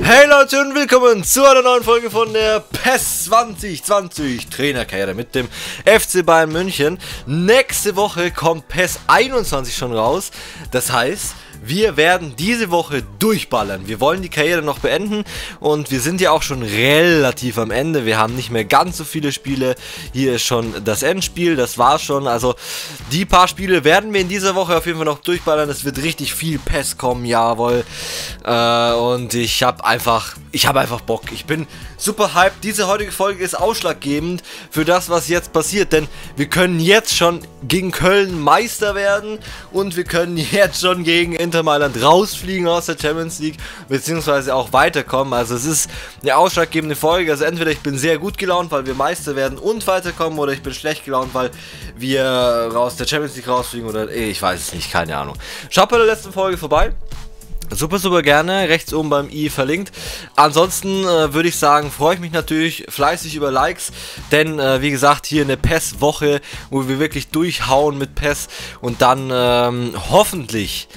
Hey Leute und willkommen zu einer neuen Folge von der PES 2020 Trainerkarriere mit dem FC Bayern München. Nächste Woche kommt PES 21 schon raus, das heißt, wir werden diese Woche durchballern. Wir wollen die Karriere noch beenden und wir sind ja auch schon relativ am Ende. Wir haben nicht mehr ganz so viele Spiele. Hier ist schon das Endspiel, das war's schon. Also die paar Spiele werden wir in dieser Woche auf jeden Fall noch durchballern. Es wird richtig viel PES kommen, jawohl. Und ich habe einfach Bock. Ich bin super hyped. Diese heutige Folge ist ausschlaggebend für das, was jetzt passiert. Denn wir können jetzt schon gegen Köln Meister werden und wir können jetzt schon gegen Inter Mailand rausfliegen aus der Champions League, beziehungsweise auch weiterkommen. Also es ist eine ausschlaggebende Folge. Also entweder ich bin sehr gut gelaunt, weil wir Meister werden und weiterkommen, oder ich bin schlecht gelaunt, weil wir aus der Champions League rausfliegen, oder ich weiß es nicht, keine Ahnung. Schaut bei der letzten Folge vorbei. Super gerne, rechts oben beim i verlinkt. Ansonsten würde ich sagen, freue ich mich natürlich fleißig über Likes, denn wie gesagt, hier eine PES-Woche, wo wir wirklich durchhauen mit PES und dann hoffentlich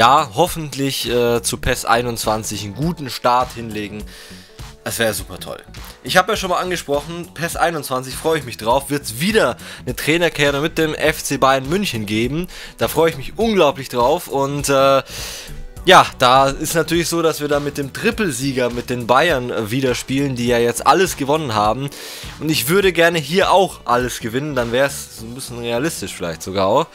zu PES 21 einen guten Start hinlegen. Das wäre super toll. Ich habe ja schon mal angesprochen, PES 21, freue ich mich drauf, wird es wieder eine Trainerkarriere mit dem FC Bayern München geben. Da freue ich mich unglaublich drauf und ja, da ist natürlich so, dass wir da mit dem Trippelsieger, mit den Bayern wieder spielen, die ja jetzt alles gewonnen haben. Und ich würde gerne hier auch alles gewinnen, dann wäre es so ein bisschen realistisch vielleicht sogar auch.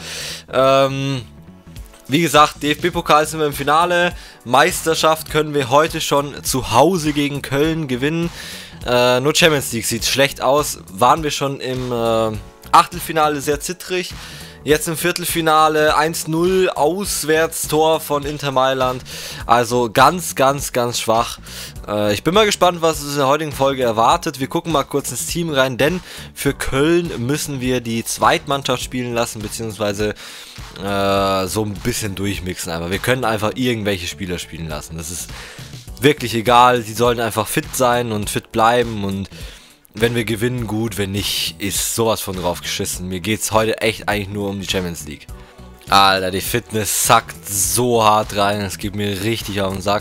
Wie gesagt, DFB-Pokal sind wir im Finale, Meisterschaft können wir heute schon zu Hause gegen Köln gewinnen. Nur Champions League sieht schlecht aus, waren wir schon im Achtelfinale sehr zittrig. Jetzt im Viertelfinale 1-0 Auswärtstor von Inter Mailand. Also ganz schwach. Ich bin mal gespannt, was uns in der heutigen Folge erwartet. Wir gucken mal kurz ins Team rein, denn für Köln müssen wir die Zweitmannschaft spielen lassen, beziehungsweise so ein bisschen durchmixen. Aber wir können einfach irgendwelche Spieler spielen lassen. Das ist wirklich egal. Die sollen einfach fit sein und fit bleiben und wenn wir gewinnen, gut, wenn nicht, ist sowas von drauf geschissen. Mir geht es heute echt eigentlich nur um die Champions League. Alter, die Fitness sackt so hart rein, es geht mir richtig auf den Sack.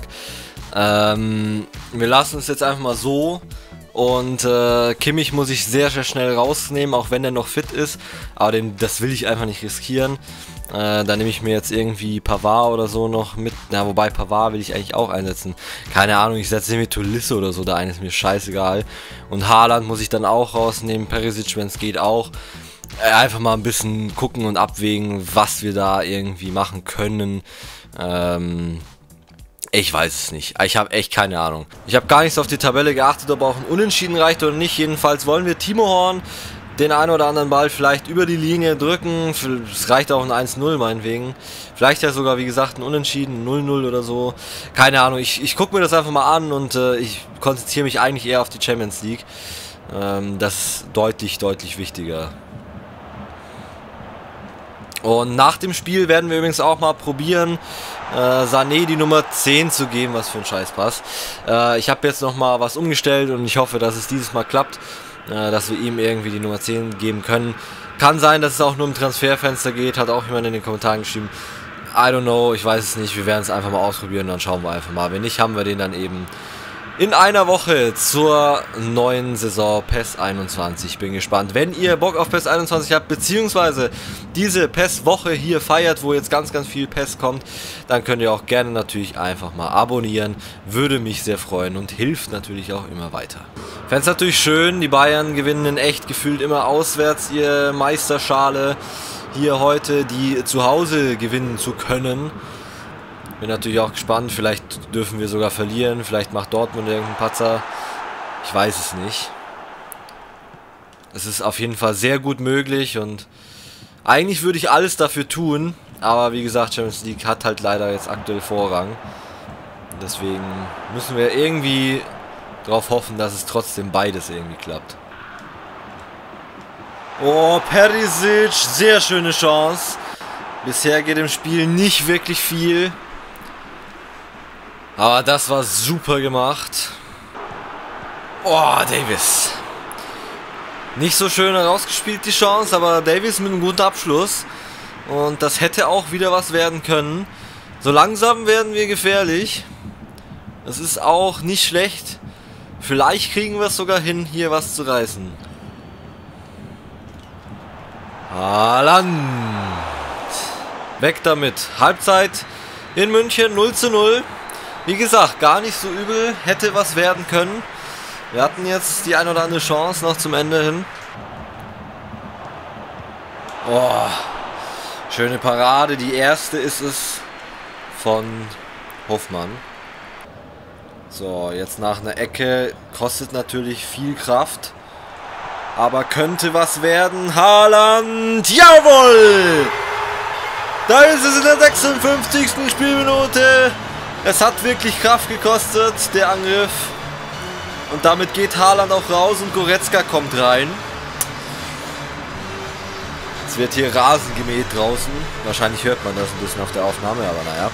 Wir lassen es jetzt einfach mal so. Und Kimmich muss ich sehr schnell rausnehmen, auch wenn er noch fit ist. Aber das will ich einfach nicht riskieren. Da nehme ich mir jetzt irgendwie Pavard oder so noch mit. Na, wobei Pavard will ich eigentlich auch einsetzen. Keine Ahnung, ich setze mir Tolisso oder so da ein, ist mir scheißegal. Und Haaland muss ich dann auch rausnehmen, Perisic, wenn es geht, auch. Einfach mal ein bisschen gucken und abwägen, was wir da irgendwie machen können. Ich weiß es nicht. Ich habe echt keine Ahnung. Ich habe gar nichts auf die Tabelle geachtet, ob auch ein Unentschieden reicht oder nicht. Jedenfalls wollen wir Timo Horn den einen oder anderen Ball vielleicht über die Linie drücken. Es reicht auch ein 1-0 meinetwegen. Vielleicht ja sogar, wie gesagt, ein Unentschieden, 0-0 oder so. Keine Ahnung. Ich gucke mir das einfach mal an und ich konzentriere mich eigentlich eher auf die Champions League. Das ist deutlich wichtiger. Und nach dem Spiel werden wir übrigens auch mal probieren, Sané die Nummer 10 zu geben, was für ein Scheißpass. Ich habe jetzt nochmal was umgestellt und ich hoffe, dass es dieses Mal klappt, dass wir ihm irgendwie die Nummer 10 geben können. Kann sein, dass es auch nur im Transferfenster geht, hat auch jemand in den Kommentaren geschrieben. I don't know, ich weiß es nicht, wir werden es einfach mal ausprobieren, dann schauen wir einfach mal. Wenn nicht, haben wir den dann eben in einer Woche zur neuen Saison PES 21. Bin gespannt. Wenn ihr Bock auf PES 21 habt, beziehungsweise diese PES-Woche hier feiert, wo jetzt ganz viel PES kommt, dann könnt ihr auch gerne natürlich einfach mal abonnieren. Würde mich sehr freuen und hilft natürlich auch immer weiter. Fände es natürlich schön, die Bayern gewinnen in echt gefühlt immer auswärts ihr Meisterschale. Hier heute die zu Hause gewinnen zu können. Bin natürlich auch gespannt, vielleicht dürfen wir sogar verlieren, vielleicht macht Dortmund irgendeinen Patzer, ich weiß es nicht. Es ist auf jeden Fall sehr gut möglich und eigentlich würde ich alles dafür tun, aber wie gesagt, Champions League hat halt leider jetzt aktuell Vorrang. Deswegen müssen wir irgendwie darauf hoffen, dass es trotzdem beides irgendwie klappt. Oh, Perisic, sehr schöne Chance. Bisher geht im Spiel nicht wirklich viel. Aber das war super gemacht. Oh, Davis. Nicht so schön herausgespielt die Chance, aber Davis mit einem guten Abschluss. Und das hätte auch wieder was werden können. So langsam werden wir gefährlich. Das ist auch nicht schlecht. Vielleicht kriegen wir es sogar hin, hier was zu reißen. Haaland. Weg damit. Halbzeit in München 0:0. Wie gesagt, gar nicht so übel. Hätte was werden können. Wir hatten jetzt die ein oder andere Chance noch zum Ende hin. Oh, schöne Parade. Die erste ist es von Hofmann. So, jetzt nach einer Ecke. Kostet natürlich viel Kraft. Aber könnte was werden. Haaland. Jawohl! Da ist es in der 56. Spielminute. Es hat wirklich Kraft gekostet, der Angriff. Und damit geht Haaland auch raus und Goretzka kommt rein. Es wird hier Rasen gemäht draußen. Wahrscheinlich hört man das ein bisschen auf der Aufnahme, aber naja.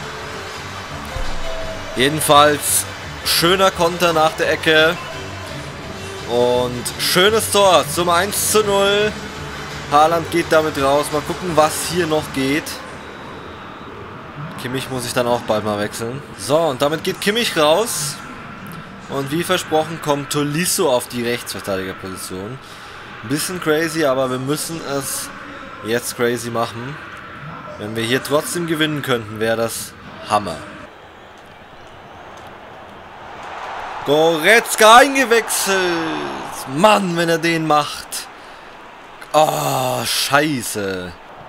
Jedenfalls schöner Konter nach der Ecke. Und schönes Tor zum 1:0. Haaland geht damit raus. Mal gucken, was hier noch geht. Kimmich muss ich dann auch bald mal wechseln. So, und damit geht Kimmich raus. Und wie versprochen kommt Tolisso auf die Rechtsverteidigerposition. Ein bisschen crazy, aber wir müssen es jetzt crazy machen. Wenn wir hier trotzdem gewinnen könnten, wäre das Hammer. Goretzka eingewechselt. Mann, wenn er den macht. Oh, scheiße.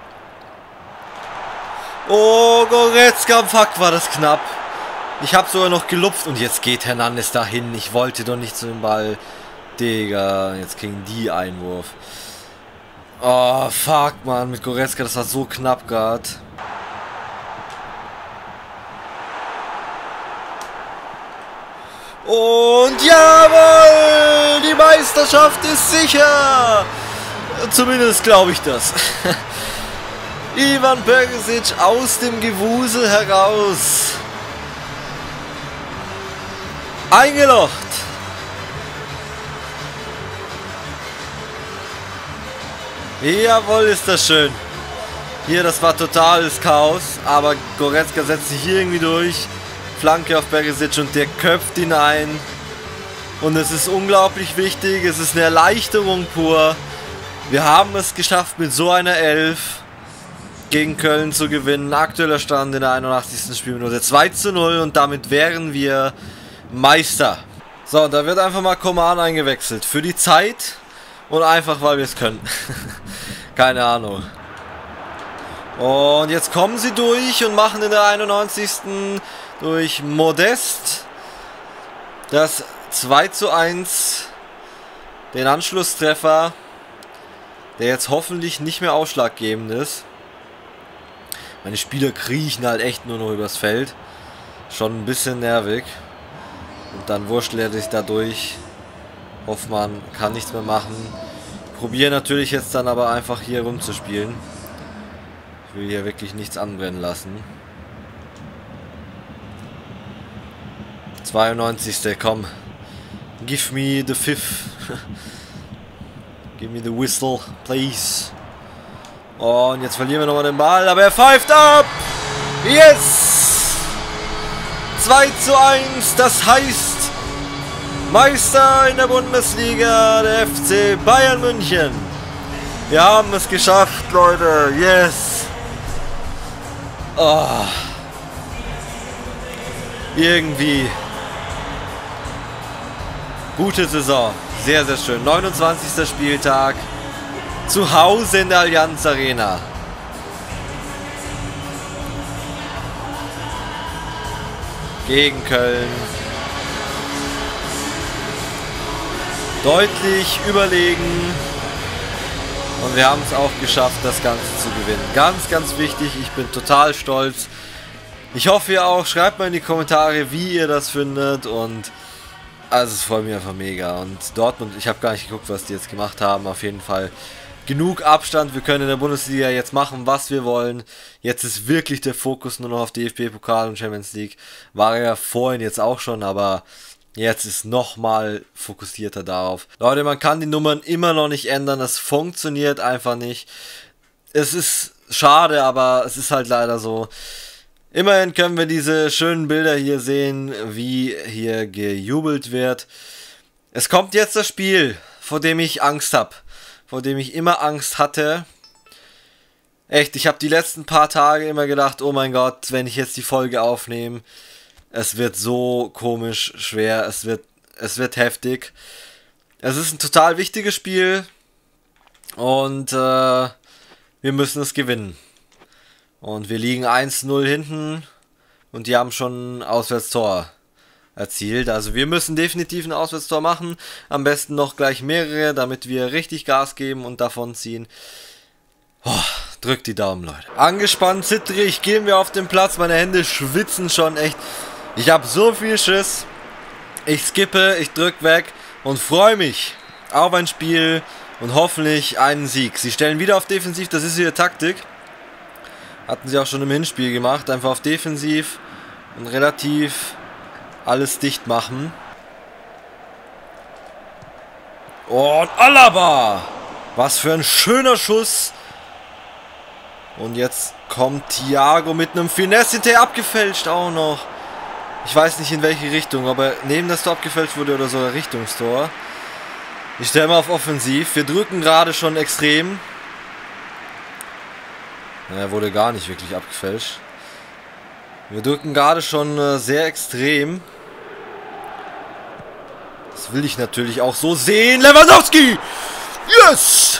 Oh, Goretzka, fuck, war das knapp. Ich habe sogar noch gelupft und jetzt geht Hernandez dahin. Ich wollte doch nicht zu dem Ball. Digga, jetzt kriegen die Einwurf. Oh, fuck, Mann, mit Goretzka, das war so knapp gerade. Und jawohl, die Meisterschaft ist sicher. Zumindest glaube ich das. Ivan Perisic aus dem Gewusel heraus. Eingelocht. Jawohl, ist das schön. Hier, das war totales Chaos. Aber Goretzka setzt sich hier irgendwie durch. Flanke auf Perisic und der köpft ihn ein. Und es ist unglaublich wichtig. Es ist eine Erleichterung pur. Wir haben es geschafft, mit so einer Elf gegen Köln zu gewinnen. Aktueller Stand in der 81. Spielminute 2:0 und damit wären wir Meister. So, da wird einfach mal Coman eingewechselt. Für die Zeit und einfach, weil wir es können. Keine Ahnung. Und jetzt kommen sie durch und machen in der 91. durch Modest das 2:1. Den Anschlusstreffer, der jetzt hoffentlich nicht mehr ausschlaggebend ist. Meine Spieler kriechen halt echt nur noch übers Feld. Schon ein bisschen nervig. Und dann wurschtelt er sich dadurch. Hoffmann kann nichts mehr machen. Probiere natürlich jetzt dann aber einfach hier rumzuspielen. Ich will hier wirklich nichts anbrennen lassen. 92. Komm. Give me the fifth. Give me the whistle, please. Und jetzt verlieren wir nochmal den Ball, aber er pfeift ab! Yes! 2:1, das heißt Meister in der Bundesliga, der FC Bayern München. Wir haben es geschafft, Leute, yes! Oh. Irgendwie gute Saison, sehr, sehr schön. 29. Spieltag. Zu Hause in der Allianz Arena. Gegen Köln. Deutlich überlegen. Und wir haben es auch geschafft, das Ganze zu gewinnen. Ganz, ganz wichtig. Ich bin total stolz. Ich hoffe ihr auch. Schreibt mal in die Kommentare, wie ihr das findet. Und also es freut mich einfach mega. Und Dortmund, ich habe gar nicht geguckt, was die jetzt gemacht haben. Auf jeden Fall genug Abstand. Wir können in der Bundesliga jetzt machen, was wir wollen. Jetzt ist wirklich der Fokus nur noch auf DFB-Pokal und Champions League. War ja vorhin jetzt auch schon, aber jetzt ist nochmal fokussierter darauf. Leute, man kann die Nummern immer noch nicht ändern. Das funktioniert einfach nicht. Es ist schade, aber es ist halt leider so. Immerhin können wir diese schönen Bilder hier sehen, wie hier gejubelt wird. Es kommt jetzt das Spiel, vor dem ich Angst habe. Vor dem ich immer Angst hatte. Echt, ich habe die letzten paar Tage immer gedacht, oh mein Gott, wenn ich jetzt die Folge aufnehme, es wird so komisch schwer, es wird heftig. Es ist ein total wichtiges Spiel und wir müssen es gewinnen. Und wir liegen 1-0 hinten und die haben schon ein Auswärtstor erzielt. Also wir müssen definitiv ein Auswärtstor machen. Am besten noch gleich mehrere, damit wir richtig Gas geben und davon ziehen. Oh, drückt die Daumen, Leute. Angespannt, zittrig, gehen wir auf den Platz. Meine Hände schwitzen schon echt. Ich habe so viel Schiss. Ich skippe, ich drück weg und freue mich auf ein Spiel und hoffentlich einen Sieg. Sie stellen wieder auf Defensiv, das ist ihre Taktik. Hatten sie auch schon im Hinspiel gemacht. Einfach auf Defensiv und relativ alles dicht machen. Und Alaba! Was für ein schöner Schuss. Und jetzt kommt Thiago mit einem Finesse hinterher, abgefälscht auch noch. Ich weiß nicht in welche Richtung, aber neben das Tor abgefälscht wurde oder so ein Richtungstor. Ich stelle mal auf Offensiv. Wir drücken gerade schon extrem. Er wurde gar nicht wirklich abgefälscht. Wir drücken gerade schon sehr extrem. Das will ich natürlich auch so sehen. Lewandowski! Yes!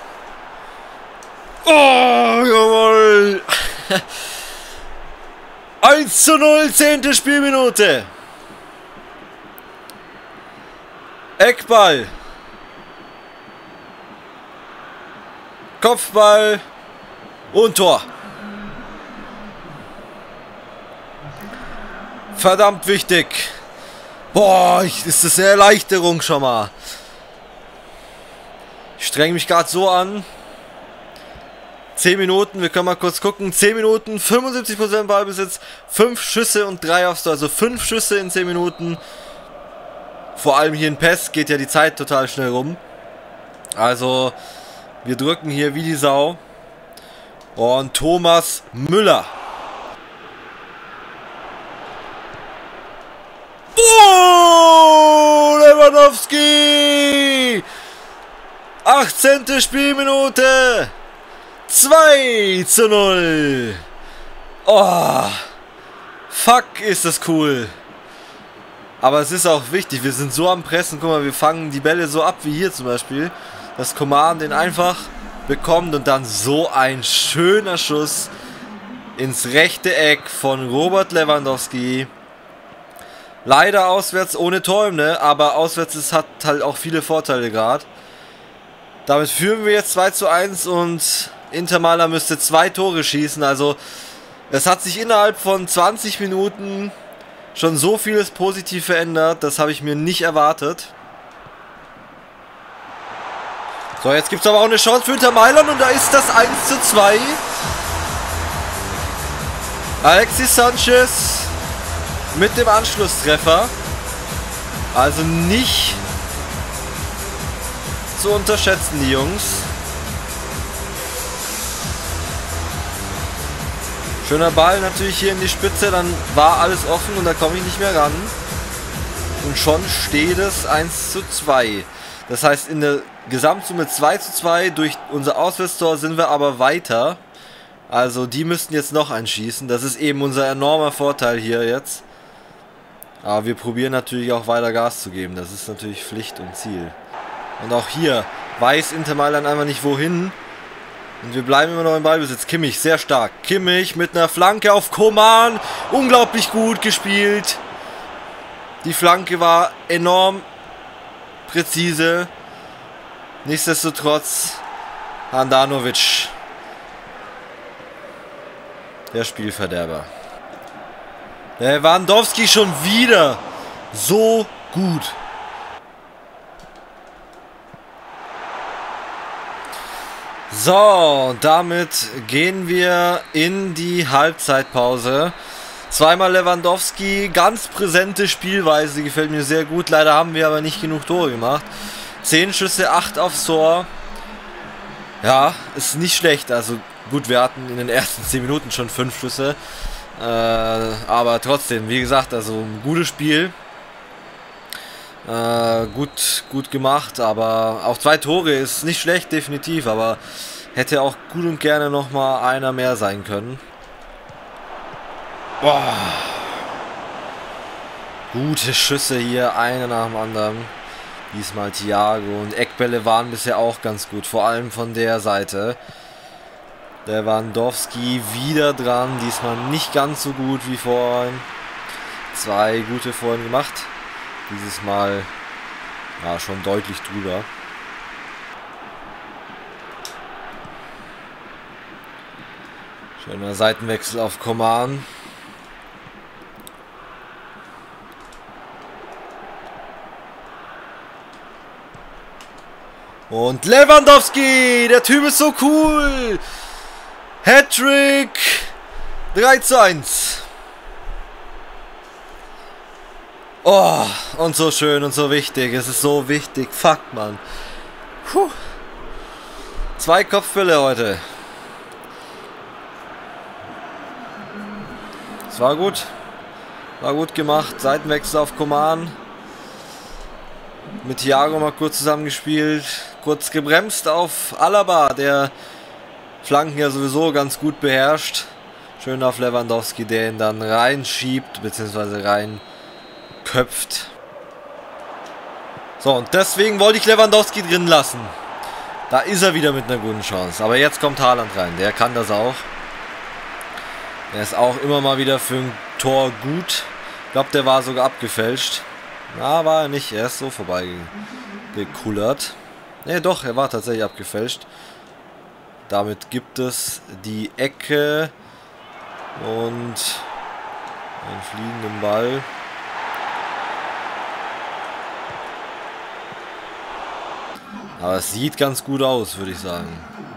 Oh, jawohl! 1:0, 10. Spielminute. Eckball. Kopfball. Und Tor. Verdammt wichtig. Boah, ist das eine Erleichterung schon mal. Ich strenge mich gerade so an. 10 Minuten, wir können mal kurz gucken. 10 Minuten, 75% Ballbesitz, 5 Schüsse und 3 aufs Tor. Also 5 Schüsse in 10 Minuten. Vor allem hier in PES geht ja die Zeit total schnell rum. Also, wir drücken hier wie die Sau. Und Thomas Müller. Oh, Lewandowski! 18. Spielminute. 2:0. Oh, fuck, ist das cool. Aber es ist auch wichtig, wir sind so am Pressen. Guck mal, wir fangen die Bälle so ab, wie hier zum Beispiel. Dass Coman den einfach bekommt und dann so ein schöner Schuss ins rechte Eck von Robert Lewandowski. Leider auswärts ohne Tor, ne? Aber auswärts hat halt auch viele Vorteile gerade. Damit führen wir jetzt 2:1 und Inter Mailand müsste 2 Tore schießen. Also es hat sich innerhalb von 20 Minuten schon so vieles positiv verändert. Das habe ich mir nicht erwartet. So, jetzt gibt es aber auch eine Chance für Inter Mailand und da ist das 1:2. Alexis Sanchez mit dem Anschlusstreffer. Also nicht zu unterschätzen, die Jungs. Schöner Ball natürlich hier in die Spitze, dann war alles offen und da komme ich nicht mehr ran. Und schon steht es 1:2. Das heißt, in der Gesamtsumme 2:2, durch unser Auswärtstor sind wir aber weiter. Also die müssten jetzt noch einschießen. Das ist eben unser enormer Vorteil hier jetzt. Aber wir probieren natürlich auch weiter Gas zu geben. Das ist natürlich Pflicht und Ziel. Und auch hier weiß Inter Mailand einfach nicht wohin. Und wir bleiben immer noch im Ballbesitz. Kimmich, sehr stark. Kimmich mit einer Flanke auf Coman. Unglaublich gut gespielt. Die Flanke war enorm präzise. Nichtsdestotrotz Handanovic. Der Spielverderber. Lewandowski schon wieder so gut. So, damit gehen wir in die Halbzeitpause. Zweimal Lewandowski, ganz präsente Spielweise, gefällt mir sehr gut. Leider haben wir aber nicht genug Tore gemacht. 10 Schüsse, 8 aufs Tor. Ja, ist nicht schlecht. Also gut, wir hatten in den ersten 10 Minuten schon 5 Schüsse. Aber trotzdem, wie gesagt, also ein gutes Spiel. Gut gemacht, aber auch 2 Tore ist nicht schlecht, definitiv, aber hätte auch gut und gerne nochmal einer mehr sein können. Boah. Gute Schüsse hier, einer nach dem anderen. Diesmal Thiago, und Eckbälle waren bisher auch ganz gut, vor allem von der Seite. Lewandowski wieder dran, diesmal nicht ganz so gut wie vorhin. 2 gute vorhin gemacht. Dieses Mal ja schon deutlich drüber. Schöner Seitenwechsel auf Coman. Und Lewandowski, der Typ ist so cool. Hattrick, 3:1. Oh, und so schön und so wichtig. Es ist so wichtig. Fuck, Mann. Puh. 2 Kopfbälle heute. Es war gut. War gut gemacht. Seitenwechsel auf Coman. Mit Thiago mal kurz zusammengespielt. Kurz gebremst auf Alaba, der Flanken ja sowieso ganz gut beherrscht. Schön auf Lewandowski, der ihn dann reinschiebt, beziehungsweise reinköpft. So, und deswegen wollte ich Lewandowski drin lassen. Da ist er wieder mit einer guten Chance. Aber jetzt kommt Haaland rein, der kann das auch. Er ist auch immer mal wieder für ein Tor gut. Ich glaube, der war sogar abgefälscht. Na, war er nicht. Er ist so vorbeigekullert. Ne, doch, er war tatsächlich abgefälscht. Damit gibt es die Ecke und einen fliegenden Ball. Aber es sieht ganz gut aus, würde ich sagen.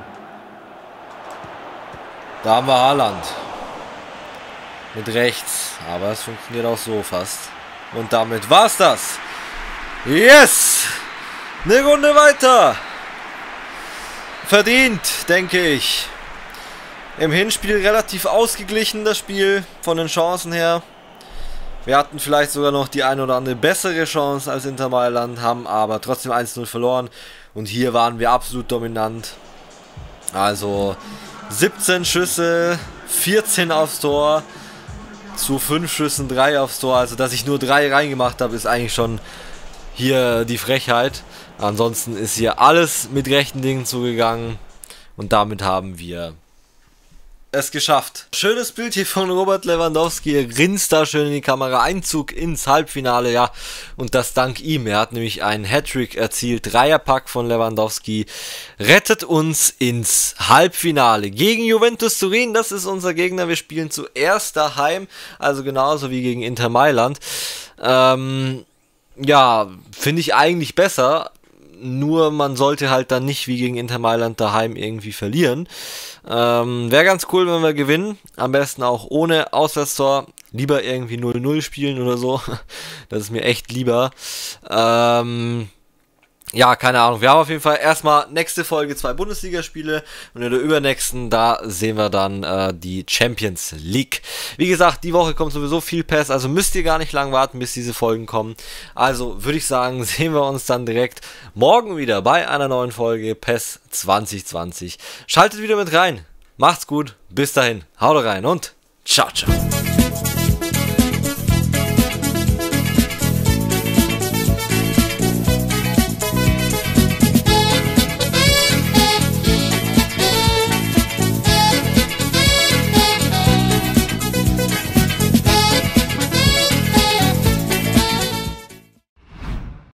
Da haben wir Haaland. Mit rechts. Aber es funktioniert auch so fast. Und damit war's das. Yes! Eine Runde weiter. Verdient, denke ich. Im Hinspiel relativ ausgeglichen, das Spiel, von den Chancen her. Wir hatten vielleicht sogar noch die ein oder andere bessere Chance als Inter Mailand, haben aber trotzdem 1:0 verloren. Und hier waren wir absolut dominant. Also 17 Schüsse, 14 aufs Tor. Zu 5 Schüssen 3 aufs Tor. Also dass ich nur 3 reingemacht habe, ist eigentlich schon hier die Frechheit. Ansonsten ist hier alles mit rechten Dingen zugegangen. Und damit haben wir es geschafft. Schönes Bild hier von Robert Lewandowski. Er grinst da schön in die Kamera. Einzug ins Halbfinale, ja. Und das dank ihm. Er hat nämlich einen Hattrick erzielt. Dreierpack von Lewandowski. Rettet uns ins Halbfinale. Gegen Juventus Turin. Das ist unser Gegner. Wir spielen zuerst daheim. Also genauso wie gegen Inter Mailand. Ja, finde ich eigentlich besser. Nur man sollte halt dann nicht wie gegen Inter Mailand daheim irgendwie verlieren. Wäre ganz cool, wenn wir gewinnen. Am besten auch ohne Auswärtstor. Lieber irgendwie 0:0 spielen oder so. Das ist mir echt lieber. Ja, keine Ahnung. Wir haben auf jeden Fall erstmal nächste Folge 2 Bundesligaspiele. Und in der übernächsten, da sehen wir dann die Champions League. Wie gesagt, die Woche kommt sowieso viel PES. Also müsst ihr gar nicht lang warten, bis diese Folgen kommen. Also würde ich sagen, sehen wir uns dann direkt morgen wieder bei einer neuen Folge PES 2020. Schaltet wieder mit rein. Macht's gut. Bis dahin. Haut rein und ciao, ciao.